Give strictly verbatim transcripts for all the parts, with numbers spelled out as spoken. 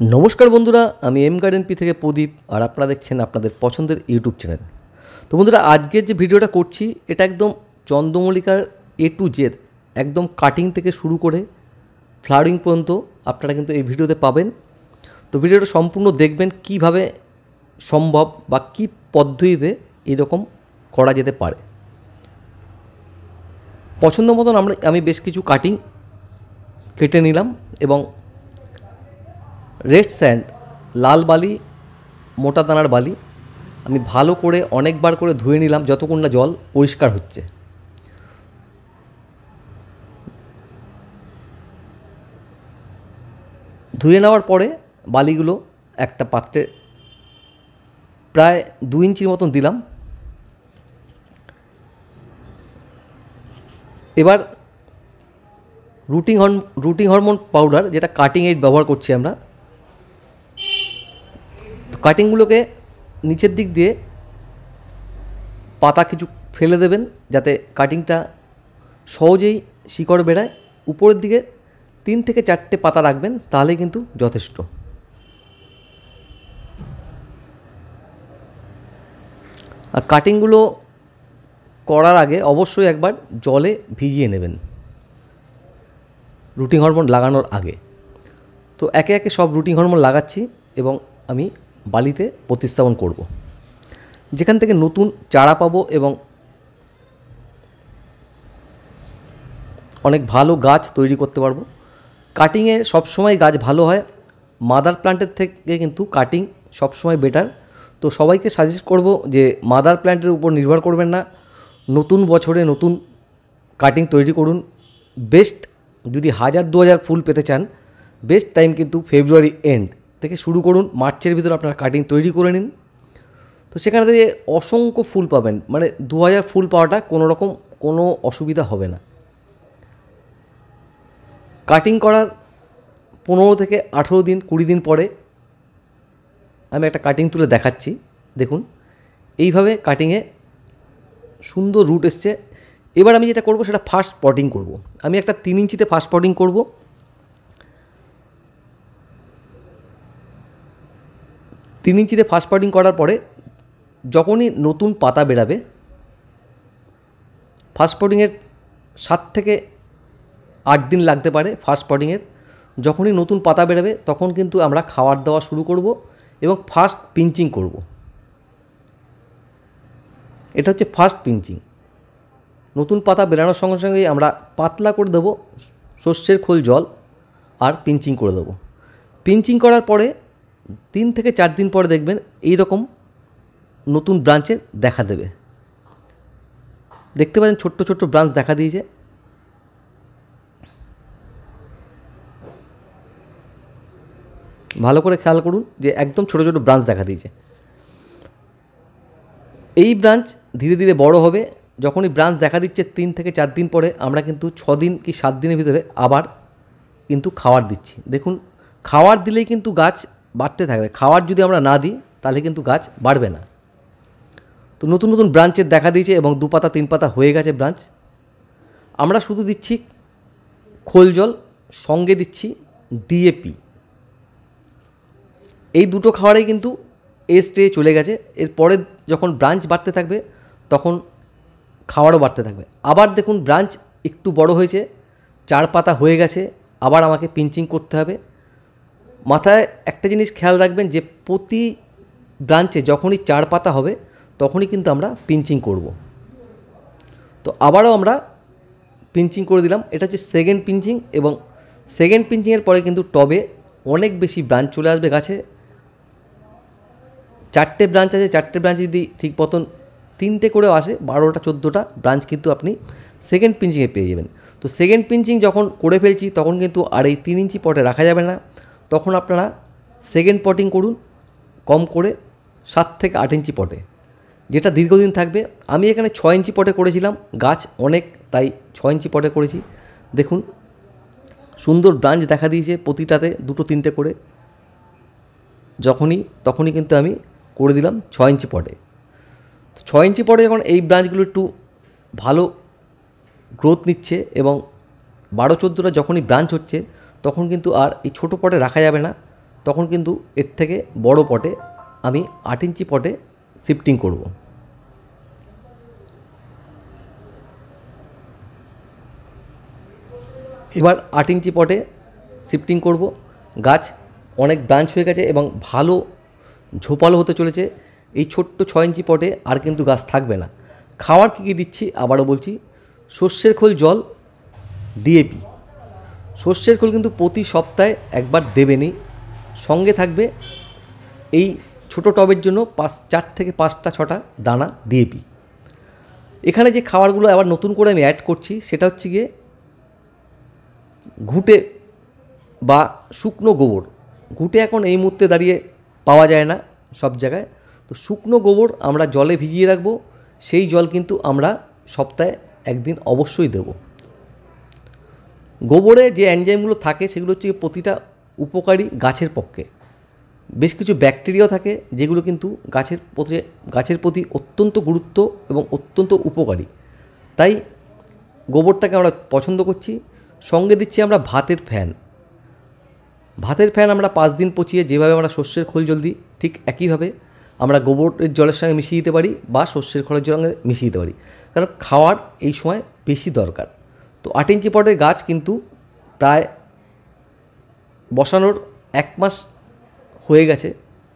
নমস্কার বন্ধুরা, আমি এম গার্ডেন পি থেকে প্রদীপ, আর আপনারা দেখছেন আপনাদের পছন্দের ইউটিউব চ্যানেল। তো বন্ধুরা, আজকের যে ভিডিওটা করছি এটা একদম চন্দ্রমল্লিকার এ টু জেড, একদম কাটিং থেকে শুরু করে ফ্লাওয়ারিং পর্যন্ত আপনারা কিন্তু এই ভিডিওতে পাবেন। তো ভিডিওটা সম্পূর্ণ দেখবেন কিভাবে সম্ভব বা কী পদ্ধতিতে এরকম করা যেতে পারে। পছন্দ মতন আমরা আমি বেশ কিছু কাটিং কেটে নিলাম এবং রেড স্যান্ড, লাল বালি, মোটা দানার বালি আমি ভালো করে অনেকবার করে ধুয়ে নিলাম যতক্ষণ না জল পরিষ্কার হচ্ছে। ধুয়ে নেওয়ার পরে বালিগুলো একটা পাত্রে প্রায় দু ইঞ্চির মতন দিলাম। এবার রুটিং হরম রুটিং হরমোন পাউডার, যেটা কাটিং এইড ব্যবহার করছি আমরা, কাটিংগুলোকে নিচের দিক দিয়ে পাতা কিছু ফেলে দেবেন যাতে কাটিংটা সহজেই শিকড় বেড়ায়। উপরের দিকে তিন থেকে চারটে পাতা রাখবেন, তাহলেই কিন্তু যথেষ্ট। আর কাটিংগুলো করার আগে অবশ্যই একবার জলে ভিজিয়ে নেবেন রুটিং হরমোন লাগানোর আগে। তো একে একে সব রুটিং হরমোন লাগাচ্ছি এবং আমি বালিতে প্রতিস্থাপন করব, যেখান থেকে নতুন চারা পাবো এবং অনেক ভালো গাছ তৈরি করতে পারবো। কাটিংয়ে সবসময় গাছ ভালো হয়, মাদার প্ল্যান্টের থেকে কিন্তু কাটিং সবসময় বেটার। তো সবাইকে সাজেস্ট করব যে মাদার প্ল্যান্টের উপর নির্ভর করবেন না, নতুন বছরে নতুন কাটিং তৈরি করুন। বেস্ট যদি হাজার দু হাজার ফুল পেতে চান, বেস্ট টাইম কিন্তু ফেব্রুয়ারি এন্ড থেকে শুরু করুন। মার্চের ভিতরে আপনারা কাটিং তৈরি করে নিন, তো সেখানে থেকে অসংখ্য ফুল পাবেন। মানে দু হাজার ফুল পাওয়াটা কোনো রকম কোনো অসুবিধা হবে না। কাটিং করার পনেরো থেকে আঠেরো দিন কুড়ি দিন পরে আমি একটা কাটিং তুলে দেখাচ্ছি। দেখুন, এইভাবে কাটিংয়ে সুন্দর রুট এসছে। এবার আমি যেটা করব সেটা ফার্স্ট পটিং করব। আমি একটা তিন ইঞ্চিতে ফার্স্ট পটিং করব। তিন ইঞ্চিতে ফার্স্ট পটিং করার পরে যখনই নতুন পাতা বেরাবে, ফার্স্ট পটিংয়ের সাত থেকে আট দিন লাগতে পারে। ফার্স্ট পটিংয়ের যখনই নতুন পাতা বেরাবে তখন কিন্তু আমরা খাবার দেওয়া শুরু করব এবং ফার্স্ট পিঞ্চিং করব। এটা হচ্ছে ফার্স্ট পিঞ্চিং। নতুন পাতা বেরানোর সঙ্গে সঙ্গেই আমরা পাতলা করে দেবো সর্ষের খোল জল আর পিঞ্চিং করে দেবো। পিঞ্চিং করার পরে তিন থেকে চার দিন পরে দেখবেন এই রকম নতুন ব্রাঞ্চের দেখা দেবে। দেখতে পাচ্ছেন ছোট্ট ছোট্ট ব্রাঞ্চ দেখা দিয়েছে। ভালো করে খেয়াল করুন যে একদম ছোট ছোট ব্রাঞ্চ দেখা দিয়েছে। এই ব্রাঞ্চ ধীরে ধীরে বড় হবে। যখনই ব্রাঞ্চ দেখা দিচ্ছে তিন থেকে চার দিন পরে আমরা কিন্তু ছ দিন কি সাত দিনের ভিতরে আবার কিন্তু খাবার দিচ্ছি। দেখুন, খাবার দিলেই কিন্তু গাছ বাড়তে থাকবে। খাবার যদি আমরা না দিই তাহলে কিন্তু গাছ বাড়বে না। তো নতুন নতুন ব্রাঞ্চের দেখা দিয়েছে এবং দু পাতা তিন পাতা হয়ে গেছে ব্রাঞ্চ। আমরা শুধু দিচ্ছি খোল জল, সঙ্গে দিচ্ছি ডিএপি। এই দুটো খাবারেই কিন্তু এ স্টেজে চলে গেছে। এরপরে যখন ব্রাঞ্চ বাড়তে থাকবে তখন খাবারও বাড়তে থাকবে। আবার দেখুন ব্রাঞ্চ একটু বড় হয়েছে, চার পাতা হয়ে গেছে, আবার আমাকে পিঞ্চিং করতে হবে। মাথায় একটা জিনিস খেয়াল রাখবেন যে প্রতি ব্রাঞ্চে যখনই চার পাতা হবে তখনই কিন্তু আমরা পিঞ্চিং করব। তো আবারও আমরা পিঞ্চিং করে দিলাম। এটা হচ্ছে সেকেন্ড পিঞ্চিং এবং সেকেন্ড পিঞ্চিংয়ের পরে কিন্তু টবে অনেক বেশি ব্রাঞ্চ চলে আসবে গাছে। চারটে ব্রাঞ্চ আছে, চারটে ব্রাঞ্চ যদি ঠিক মতন তিনটে করেও আসে, বারোটা চোদ্দোটা ব্রাঞ্চ কিন্তু আপনি সেকেন্ড পিঞ্চিংয়ে পেয়ে যাবেন। তো সেকেন্ড পিঞ্চিং যখন করে ফেলছি তখন কিন্তু আর এই তিন ইঞ্চি পটে রাখা যাবে না। তখন আপনারা সেকেন্ড পটিং করুন কম করে সাত থেকে আট ইঞ্চি পটে, যেটা দীর্ঘদিন থাকবে। আমি এখানে ছয় ইঞ্চি পটে করেছিলাম, গাছ অনেক, তাই ছয় ইঞ্চি পটে করেছি। দেখুন সুন্দর ব্রাঞ্চ দেখা দিয়েছে, প্রতিটাতে দুটো তিনটে করে। যখনই তখনই কিন্তু আমি করে দিলাম ছয় ইঞ্চি পটে। তো ছয় ইঞ্চি পটে যখন এই ব্রাঞ্চগুলো একটু ভালো গ্রোথ নিচ্ছে এবং বারো চোদ্দোটা যখনই ব্রাঞ্চ হচ্ছে তখন কিন্তু আর এই ছোটো পটে রাখা যাবে না। তখন কিন্তু এর থেকে বড় পটে আমি আট ইঞ্চি পটে শিফটিং করব। এবার আট ইঞ্চি পটে শিফটিং করব। গাছ অনেক ব্রাঞ্চ হয়ে গেছে এবং ভালো ঝোপালো হতে চলেছে। এই ছোট্ট ছয় ইঞ্চি পটে আর কিন্তু গাছ থাকবে না। খাওয়ার কী কী দিচ্ছি আবারও বলছি, সর্ষের খোল, জল, ডিএপি। সর্ষের খোল কিন্তু প্রতি সপ্তাহে একবার দেবেনই, সঙ্গে থাকবে এই ছোটো টবের জন্য পাঁচ চার থেকে পাঁচটা ছটা দানা ডিএপি। এখানে যে খাবারগুলো আবার নতুন করে আমি অ্যাড করছি সেটা হচ্ছে গিয়ে ঘুঁটে বা শুকনো গোবর। ঘুঁটে এখন এই মুহূর্তে দাঁড়িয়ে পাওয়া যায় না সব জায়গায়, তো শুকনো গোবর আমরা জলে ভিজিয়ে রাখবো। সেই জল কিন্তু আমরা সপ্তাহে একদিন অবশ্যই দেব। গোবরে যে এনজাইমগুলো থাকে সেগুলো হচ্ছে প্রতিটা উপকারী গাছের পক্ষে। বেশ কিছু ব্যাকটেরিয়াও থাকে যেগুলো কিন্তু গাছের প্রতি গাছের প্রতি অত্যন্ত গুরুত্ব এবং অত্যন্ত উপকারী। তাই গোবরটাকে আমরা পছন্দ করছি। সঙ্গে দিচ্ছি আমরা ভাতের ফ্যান। ভাতের ফ্যান আমরা পাঁচ দিন পচিয়ে যেভাবে আমরা সর্ষের খোল জল দিই ঠিক একইভাবে আমরা গোবরের জলের সঙ্গে মিশিয়ে দিতে পারি বা সর্ষের খোলের সঙ্গে মিশিয়ে দিতে পারি, কারণ খাওয়ার এই সময় বেশি দরকার। তো আট ইঞ্চি পটের গাছ কিন্তু প্রায় বসানোর এক মাস হয়ে গেছে।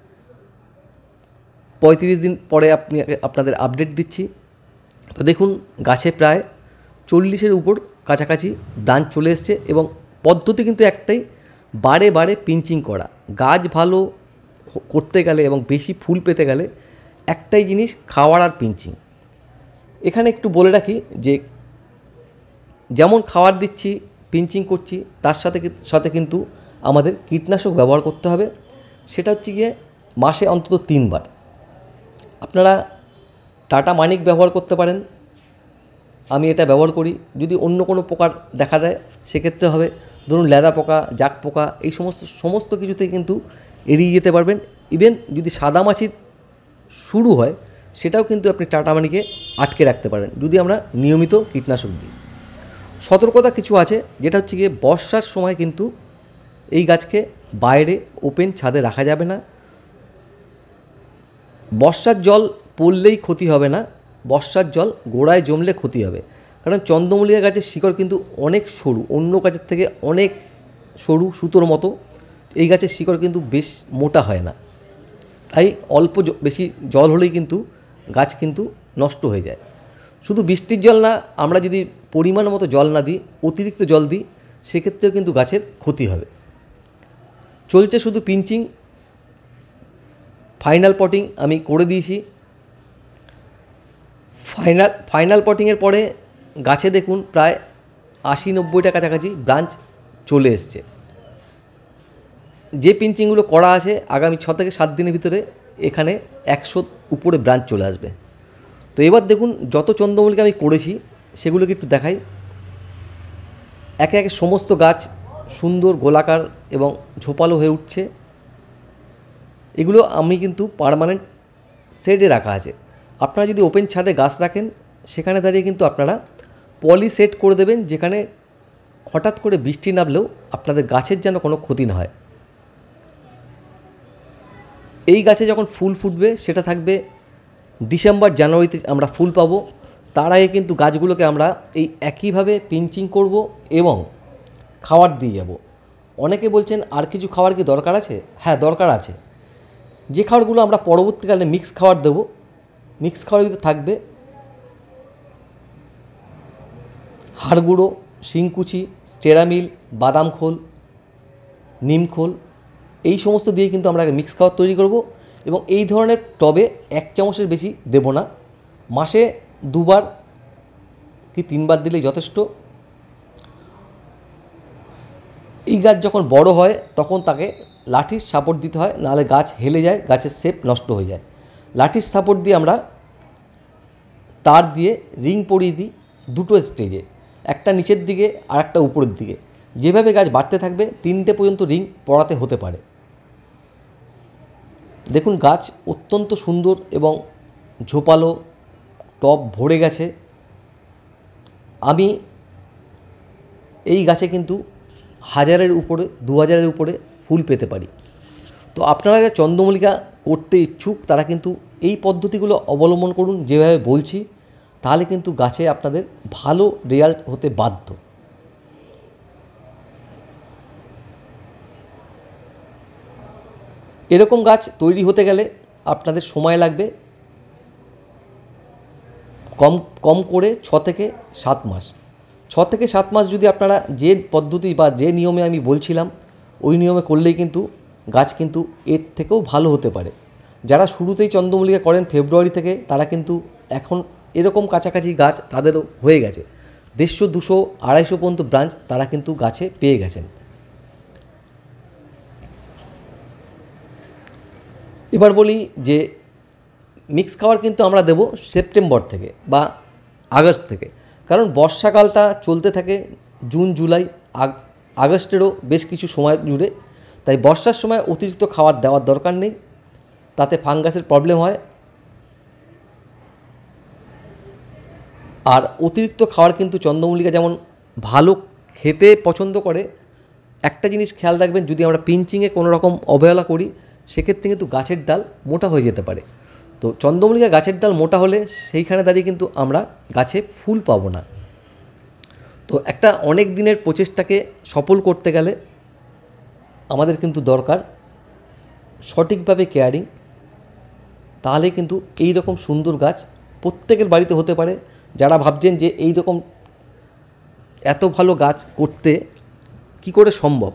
পঁয়ত্রিশ দিন পরে আপনি আপনাদের আপডেট দিচ্ছি। তো দেখুন গাছে প্রায় চল্লিশের উপর কাছাকাছি ব্রাঞ্চ চলে এসছে এবং পদ্ধতি কিন্তু একটাই, বারে বারে পিঞ্চিং করা। গাছ ভালো করতে গেলে এবং বেশি ফুল পেতে গেলে একটাই জিনিস, খাওয়ার আর পিঞ্চিং। এখানে একটু বলে রাখি যে যেমন খাওয়ার দিচ্ছি, পিঞ্চিং করছি, তার সাথে সাথে কিন্তু আমাদের কীটনাশক ব্যবহার করতে হবে। সেটা হচ্ছে গিয়ে মাসে অন্তত তিনবার। আপনারা টাটা মানিক ব্যবহার করতে পারেন, আমি এটা ব্যবহার করি। যদি অন্য কোনো পোকার দেখা দেয় সেক্ষেত্রে হবে ধরুন লেদা পোকা, জাক পোকা, এই সমস্ত সমস্ত কিছুতে কিন্তু এড়িয়ে যেতে পারবেন। ইভেন যদি সাদামাছির শুরু হয় সেটাও কিন্তু আপনি টাটা মানিকে আটকে রাখতে পারেন যদি আমরা নিয়মিত কীটনাশক দিই। সতর্কতা কিছু আছে, যেটা হচ্ছে গিয়ে বর্ষার সময় কিন্তু এই গাছকে বাইরে ওপেন ছাদে রাখা যাবে না। বর্ষার জল পড়লেই ক্ষতি হবে না, বর্ষার জল গোড়ায় জমলে ক্ষতি হবে। কারণ চন্দ্রমল্লিকা গাছের শিকড় কিন্তু অনেক সরু, অন্য গাছের থেকে অনেক সরু, সুতোর মতো। এই গাছের শিকড় কিন্তু বেশ মোটা হয় না, তাই অল্প বেশি জল হলেই কিন্তু গাছ কিন্তু নষ্ট হয়ে যায়। শুধু বৃষ্টির জল না, আমরা যদি পরিমাণ মতো জল না দিই, অতিরিক্ত জল দিই, সেক্ষেত্রেও কিন্তু গাছের ক্ষতি হবে। চলছে শুধু পিঞ্চিং। ফাইনাল পটিং আমি করে দিয়েছি। ফাইনাল ফাইনাল পটিংয়ের পরে গাছে দেখুন প্রায় আশি নব্বইটা কাছাকাছি ব্রাঞ্চ চলে এসছে। যে পিঞ্চিংগুলো করা আছে আগামী ছ থেকে সাত দিনের ভিতরে এখানে একশো উপরে ব্রাঞ্চ চলে আসবে। তো এবার দেখুন যত চন্দ্রমল্লিকা আমি করেছি সেগুলোকে একটু দেখাই। একে একে সমস্ত গাছ সুন্দর গোলাকার এবং ঝোপালো হয়ে উঠছে। এগুলো আমি কিন্তু পার্মানেন্ট শেডে রাখা আছে। আপনারা যদি ওপেন ছাদে গাছ রাখেন সেখানে দাঁড়িয়ে কিন্তু আপনারা পলি সেট করে দেবেন, যেখানে হঠাৎ করে বৃষ্টি নামলেও আপনাদের গাছের যেন কোনো ক্ষতি না হয়। এই গাছে যখন ফুল ফুটবে সেটা থাকবে ডিসেম্বর জানুয়ারিতে আমরা ফুল পাবো। তার আগে কিন্তু গাছগুলোকে আমরা এই একইভাবে পিঞ্চিং করব এবং খাবার দিয়ে যাব। অনেকে বলছেন আর কিছু খাবার কি দরকার আছে? হ্যাঁ, দরকার আছে। যে খাবারগুলো আমরা পরবর্তীকালে মিক্স খাবার দেবো, মিক্স খাবার কিন্তু থাকবে হাড় গুঁড়ো, শিংকুচি, স্টেরামিল, বাদাম খোল, নিম খোল, এই সমস্ত দিয়ে কিন্তু আমরা মিক্স খাবার তৈরি করব। এবং এই ধরনের টবে এক চামচের বেশি দেব না, মাসে দুবার কি তিনবার দিলেই যথেষ্ট। এই গাছ যখন বড় হয় তখন তাকে লাঠির সাপোর্ট দিতে হয়, নাহলে গাছ হেলে যায়, গাছের শেপ নষ্ট হয়ে যায়। লাঠির সাপোর্ট দিয়ে আমরা তার দিয়ে রিং পরিয়ে দিই দুটো স্টেজে, একটা নিচের দিকে আর একটা উপরের দিকে। যেভাবে গাছ বাড়তে থাকবে তিনটে পর্যন্ত রিং পরাতে হতে পারে। দেখুন গাছ অত্যন্ত সুন্দর এবং ঝোপালো, টব ভরে গেছে। আমি এই গাছে কিন্তু হাজারের উপরে, দু হাজারের উপরে ফুল পেতে পারি। তো আপনারা যারা চন্দ্রমল্লিকা করতে ইচ্ছুক তারা কিন্তু এই পদ্ধতিগুলো অবলম্বন করুন যেভাবে বলছি, তাহলে কিন্তু গাছে আপনাদের ভালো রেজাল্ট হতে বাধ্য। এরকম গাছ তৈরি হতে গেলে আপনাদের সময় লাগবে কম কম করে ছ থেকে সাত মাস। ছ থেকে সাত মাস যদি আপনারা যে পদ্ধতি বা যে নিয়মে আমি বলছিলাম ওই নিয়মে করলেই কিন্তু গাছ কিন্তু এর থেকেও ভালো হতে পারে। যারা শুরুতেই চন্দ্রমল্লিকা করেন ফেব্রুয়ারি থেকে, তারা কিন্তু এখন এরকম কাছাকাছি গাছ তাদেরও হয়ে গেছে, দেড়শো দুশো আড়াইশো পর্যন্ত ব্রাঞ্চ তারা কিন্তু গাছে পেয়ে গেছেন। এবার বলি যে মিক্স খাবার কিন্তু আমরা দেব সেপ্টেম্বর থেকে বা আগস্ট থেকে, কারণ বর্ষাকালটা চলতে থাকে জুন জুলাই আগস্টেরও বেশ কিছু সময় জুড়ে, তাই বর্ষার সময় অতিরিক্ত খাবার দেওয়ার দরকার নেই, তাতে ফাঙ্গাসের প্রবলেম হয়। আর অতিরিক্ত খাবার কিন্তু চন্দ্রমল্লিকা যেমন ভালো খেতে পছন্দ করে, একটা জিনিস খেয়াল রাখবেন, যদি আমরা পিঞ্চিংয়ে কোনো রকম অবহেলা করি সেক্ষেত্রে কিন্তু গাছের ডাল মোটা হয়ে যেতে পারে। তো চন্দ্রমল্লিকা গাছের ডাল মোটা হলে সেইখানে দাঁড়িয়ে কিন্তু আমরা গাছে ফুল পাবো না। তো একটা অনেক দিনের প্রচেষ্টাকে সফল করতে গেলে আমাদের কিন্তু দরকার সঠিকভাবে কেয়ারিং, তাহলে কিন্তু এই রকম সুন্দর গাছ প্রত্যেকের বাড়িতে হতে পারে। যারা ভাবছেন যে এই রকম এত ভালো গাছ করতে কি করে সম্ভব,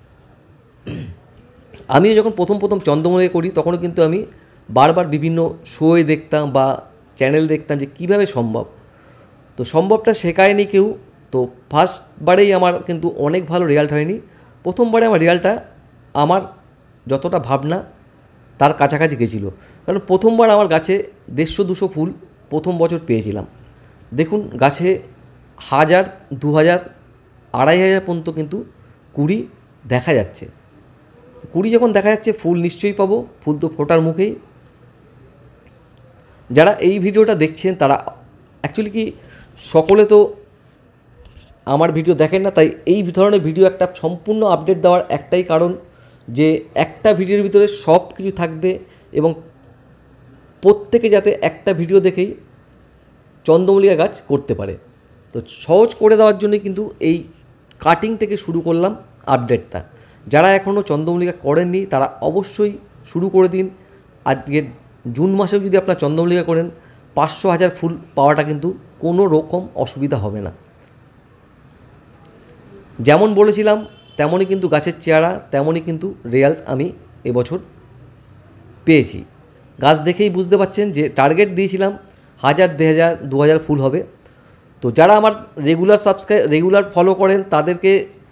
আমি যখন প্রথম প্রথম চন্দ্রমল্লিকা করি তখনও কিন্তু আমি বারবার বিভিন্ন শোয়ে দেখতাম বা চ্যানেল দেখতাম যে কীভাবে সম্ভব। তো সম্ভবটা শেখায়নি কেউ। তো ফার্স্টবারেই আমার কিন্তু অনেক ভালো রেজাল্ট হয়নি। প্রথমবারে আমার রেজাল্টটা আমার যতটা ভাবনা তার কাছাকাছি গেছিলো, কারণ প্রথমবার আমার গাছে দেড়শো দুশো ফুল প্রথম বছর পেয়েছিলাম। দেখুন গাছে হাজার দু হাজার আড়াই হাজার পর্যন্ত কিন্তু কুড়ি দেখা যাচ্ছে। কুড়ি যখন দেখা যাচ্ছে ফুল নিশ্চয়ই পাবো, ফুল তো ফোটার মুখেই। যারা এই ভিডিওটা দেখছেন তারা অ্যাকচুয়ালি কি সকলে তো আমার ভিডিও দেখেন না, তাই এই ধরনের ভিডিও একটা সম্পূর্ণ আপডেট দেওয়ার একটাই কারণ যে একটা ভিডিওর ভিতরে সব কিছু থাকবে এবং প্রত্যেকে যাতে একটা ভিডিও দেখেই চন্দ্রমল্লিকা গাছ করতে পারে। তো সহজ করে দেওয়ার জন্যই কিন্তু এই কাটিং থেকে শুরু করলাম আপডেটটা। যারা এখনও চন্দ্রমল্লিকা করেননি তারা অবশ্যই শুরু করে দিন। আজকে জুন মাসেও যদি আপনারা চন্দ্রমল্লিকা করেন পাঁচশো হাজার ফুল পাওয়াটা কিন্তু কোনো রকম অসুবিধা হবে না। যেমন বলেছিলাম তেমনই কিন্তু গাছের চেহারা, তেমনই কিন্তু রেজাল্ট আমি এবছর পেয়েছি। গাছ দেখেই বুঝতে পারছেন যে টার্গেট দিয়েছিলাম হাজার দেড় হাজার দু হাজার ফুল হবে। তো যারা আমার রেগুলার সাবস্ক্রাইব রেগুলার ফলো করেন তাদেরকে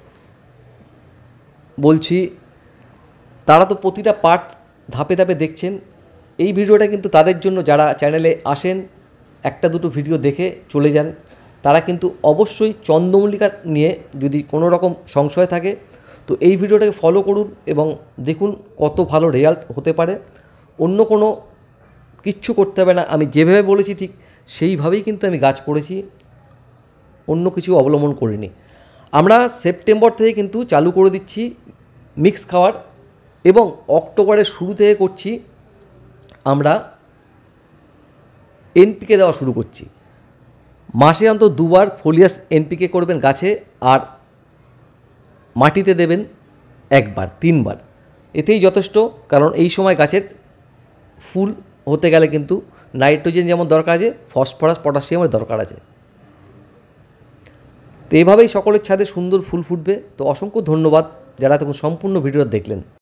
বলছি, তারা তো প্রতিটা পার্ট ধাপে ধাপে দেখছেন। এই ভিডিওটা কিন্তু তাদের জন্য যারা চ্যানেলে আসেন একটা দুটো ভিডিও দেখে চলে যান, তারা কিন্তু অবশ্যই চন্দ্রমল্লিকা নিয়ে যদি কোনো রকম সংশয় থাকে তো এই ভিডিওটাকে ফলো করুন এবং দেখুন কত ভালো রেজাল্ট হতে পারে। অন্য কোনো কিচ্ছু করতে হবে না, আমি যেভাবে বলেছি ঠিক সেইভাবেই কিন্তু আমি গাছ করেছি, অন্য কিছু অবলম্বন করিনি। আমরা সেপ্টেম্বর থেকে কিন্তু চালু করে দিচ্ছি মিক্স খাওয়ার এবং অক্টোবরের শুরু থেকে করছি আমরা এনপিকে দেওয়া শুরু করছি। মাসে অন্তত দুবার ফোলিয়াস এনপিকে করবেন গাছে, আর মাটিতে দেবেন একবার তিনবার, এতেই যথেষ্ট। কারণ এই সময় গাছের ফুল হতে গেলে কিন্তু নাইট্রোজেন যেমন দরকার আছে, ফসফরাস পটাশিয়ামের দরকার আছে। তো এভাবেই সকলের ছাদে সুন্দর ফুল ফুটবে। তো অসংখ্য ধন্যবাদ যারা তখন সম্পূর্ণ ভিডিওটা দেখলেন।